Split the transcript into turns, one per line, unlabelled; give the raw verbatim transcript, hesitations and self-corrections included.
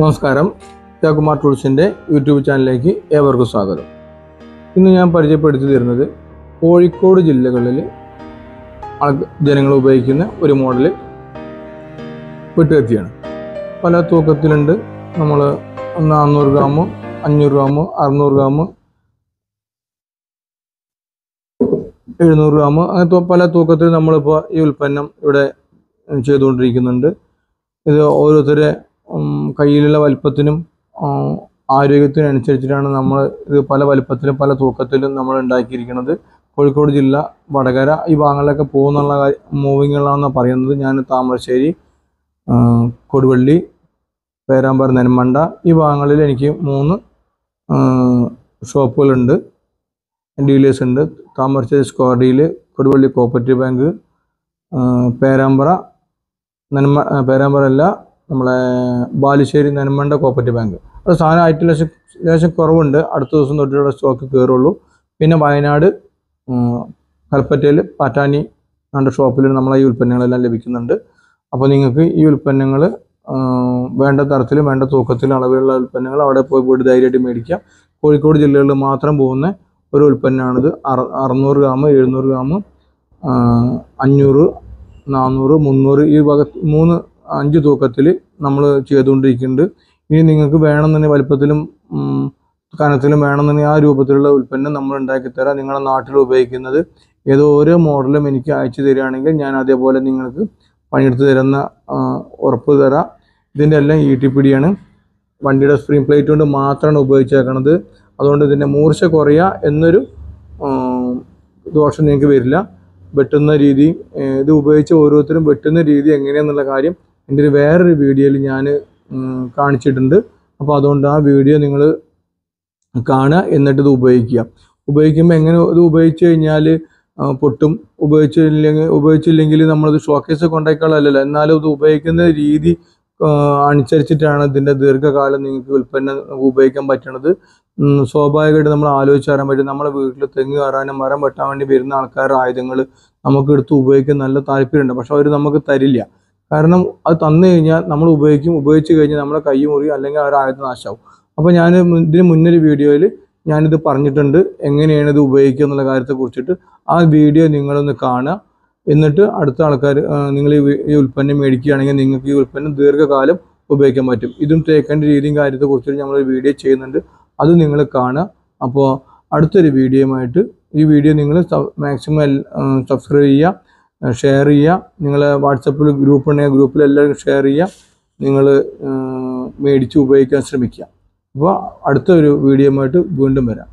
നമസ്കാരം, അഗ്രിറ്റൂൾസിൻ്റെ യൂട്യൂബ് ചാനലിലേക്ക് ഏവർക്കും സ്വാഗതം. ഇന്ന് ഞാൻ പരിചയപ്പെടുത്തി തരുന്നത് കോഴിക്കോട് ജില്ലകളിൽ ജനങ്ങൾ ഉപയോഗിക്കുന്ന ഒരു മോഡൽ വെട്ടുകത്തിയാണ്. പല തൂക്കത്തിലുണ്ട്. നമ്മൾ നാനൂറ് ഗ്രാമ്, അഞ്ഞൂറ് ഗ്രാമ്, അറുന്നൂറ് ഗ്രാമ്, എഴുന്നൂറ് ഗ്രാമ്, അങ്ങനത്തെ പല തൂക്കത്തിൽ നമ്മളിപ്പോൾ ഈ ഉൽപ്പന്നം ഇവിടെ ചെയ്തുകൊണ്ടിരിക്കുന്നുണ്ട്. ഇത് ഓരോരുത്തരെ കയ്യിലുള്ള വലിപ്പത്തിനും ആരോഗ്യത്തിനും അനുസരിച്ചിട്ടാണ് നമ്മൾ ഇത് പല വലിപ്പത്തിലും പല തൂക്കത്തിലും നമ്മൾ ഉണ്ടാക്കിയിരിക്കുന്നത്. കോഴിക്കോട് ജില്ല, വടകര ഈ ഭാഗങ്ങളിലൊക്കെ പോകുന്നുള്ള മൂവിങ്ങുകളാണെന്നാണ് പറയുന്നത്. ഞാൻ താമരശ്ശേരി, കൊടുവള്ളി, പേരാമ്പാറ, നെന്മണ്ട ഈ ഭാഗങ്ങളിൽ എനിക്ക് മൂന്ന് ഷോപ്പുകളുണ്ട്, ഡീലേഴ്സ് ഉണ്ട്. താമരശ്ശേരി സ്ക്വാഡിയിൽ, കൊടുവള്ളി കോപ്പറേറ്റീവ് ബാങ്ക്, പേരാമ്പാറ നെന്മ പേരാമ്പാറ അല്ല നമ്മളെ ബാലുശ്ശേരി നെന്മണ്ട കോപ്പറേറ്റീവ് ബാങ്ക്. അത് സാധനം ആയിട്ട് ലേശം ലേശം കുറവുണ്ട്. അടുത്ത ദിവസം തൊട്ടുള്ള സ്റ്റോക്ക് കയറുള്ളൂ. പിന്നെ വയനാട് കൽപ്പറ്റയിൽ പാറ്റാനി രണ്ട് ഷോപ്പിൽ നമ്മളെ ഈ ഉൽപ്പന്നങ്ങളെല്ലാം ലഭിക്കുന്നുണ്ട്. അപ്പോൾ നിങ്ങൾക്ക് ഈ ഉൽപ്പന്നങ്ങൾ വേണ്ട തരത്തിലും വേണ്ട തൂക്കത്തിലും അളവിലുള്ള ഉൽപ്പന്നങ്ങൾ അവിടെ പോയി പോയിട്ട് ധൈര്യമായിട്ട് മേടിക്കാം. കോഴിക്കോട് ജില്ലകളിൽ മാത്രം പോകുന്ന ഒരു ഉൽപ്പന്നമാണിത്. അറ അറുന്നൂറ് ഗ്രാം, എഴുന്നൂറ് ഗ്രാം, അഞ്ഞൂറ്, നാനൂറ്, മുന്നൂറ് ഈ വക മൂന്ന് അഞ്ച് തൂക്കത്തിൽ നമ്മൾ ചെയ്തുകൊണ്ടിരിക്കുന്നുണ്ട്. ഇനി നിങ്ങൾക്ക് വേണമെന്നുണ്ടെങ്കിൽ വലിപ്പത്തിലും കനത്തിലും വേണമെന്നുണ്ടെങ്കിൽ ആ രൂപത്തിലുള്ള ഉൽപ്പന്നം നമ്മൾ ഉണ്ടാക്കിത്തരാം. നിങ്ങളുടെ നാട്ടിൽ ഉപയോഗിക്കുന്നത് ഏതോ ഓരോ മോഡലും എനിക്ക് അയച്ചു തരികയാണെങ്കിൽ ഞാൻ അതേപോലെ നിങ്ങൾക്ക് പണിയെടുത്ത് തരുന്ന ഉറപ്പ് തരാം. ഇതിൻ്റെ എല്ലാം ഇ ടി പി ഡിയാണ്. വണ്ടിയുടെ സ്പ്രിംഗ് പ്ലേറ്റ് കൊണ്ട് മാത്രമാണ് ഉപയോഗിച്ചേക്കണത്. അതുകൊണ്ട് ഇതിൻ്റെ മൂർച്ച കുറയുക എന്നൊരു ദോഷം നിങ്ങൾക്ക് വരില്ല. വെട്ടുന്ന രീതി, ഇത് ഉപയോഗിച്ച് ഓരോരുത്തരും വെട്ടുന്ന രീതി എങ്ങനെയാണെന്നുള്ള കാര്യം എൻ്റെ ഒരു വേറൊരു വീഡിയോയിൽ ഞാൻ കാണിച്ചിട്ടുണ്ട്. അപ്പോൾ അതുകൊണ്ട് ആ വീഡിയോ നിങ്ങൾ കാണുക, എന്നിട്ട് ഇത് ഉപയോഗിക്കുക. ഉപയോഗിക്കുമ്പോൾ എങ്ങനെ ഇത് ഉപയോഗിച്ച് കഴിഞ്ഞാൽ പൊട്ടും, ഉപയോഗിച്ചില്ലെങ്കിൽ ഉപയോഗിച്ചില്ലെങ്കിൽ നമ്മളത് ഷോക്കേസ് കൊണ്ടേക്കാളല്ലോ. എന്നാലും ഇത് ഉപയോഗിക്കുന്ന രീതി അനുസരിച്ചിട്ടാണ് ഇതിൻ്റെ ദീർഘകാലം നിങ്ങൾക്ക് ഉൽപ്പന്നം ഉപയോഗിക്കാൻ പറ്റണത്. സ്വാഭാവികമായിട്ട് നമ്മൾ ആലോചിച്ച് തരാൻ പറ്റും. നമ്മുടെ വീട്ടിൽ തെങ്ങ് കയറാനും മരം വെട്ടാൻ വേണ്ടി വരുന്ന ആൾക്കാരുടെ ആയുധങ്ങൾ നമുക്ക് എടുത്ത് ഉപയോഗിക്കാൻ നല്ല താല്പര്യമുണ്ട്. പക്ഷെ അവർ നമുക്ക് തരില്ല. കാരണം അത് തന്നു കഴിഞ്ഞാൽ നമ്മൾ ഉപയോഗിക്കും, ഉപയോഗിച്ച് കഴിഞ്ഞാൽ നമ്മളെ കൈ മുറിയും, അല്ലെങ്കിൽ ആ ഒരു ആയുധം നാശമാവും. അപ്പോൾ ഞാൻ ഇതിന് മുന്നൊരു വീഡിയോയിൽ ഞാനിത് പറഞ്ഞിട്ടുണ്ട്, എങ്ങനെയാണ് ഇത് ഉപയോഗിക്കുക എന്നുള്ള കാര്യത്തെ കുറിച്ചിട്ട്. ആ വീഡിയോ നിങ്ങളൊന്ന് കാണുക. എന്നിട്ട് അടുത്ത ആൾക്കാർ നിങ്ങൾ ഈ ഉൽപ്പന്നം മേടിക്കുകയാണെങ്കിൽ നിങ്ങൾക്ക് ഈ ഉൽപ്പന്നം ദീർഘകാലം ഉപയോഗിക്കാൻ പറ്റും. ഇതും തേക്കേണ്ട രീതിയും കാര്യത്തെ കുറിച്ചിട്ട് നമ്മളൊരു വീഡിയോ ചെയ്യുന്നുണ്ട്. അത് നിങ്ങൾ കാണുക. അപ്പോൾ അടുത്തൊരു വീഡിയോയുമായിട്ട്, ഈ വീഡിയോ നിങ്ങൾ മാക്സിമം സബ്സ്ക്രൈബ് ചെയ്യുക, ഷെയർ ചെയ്യുക. നിങ്ങളെ വാട്സപ്പിൽ ഗ്രൂപ്പ് ഉണ്ടെങ്കിൽ ഗ്രൂപ്പിലെല്ലാവരും ഷെയർ ചെയ്യുക. നിങ്ങൾ മേടിച്ച് ഉപയോഗിക്കാൻ ശ്രമിക്കുക. അപ്പോൾ അടുത്തൊരു വീഡിയോയുമായിട്ട് വീണ്ടും വരാം.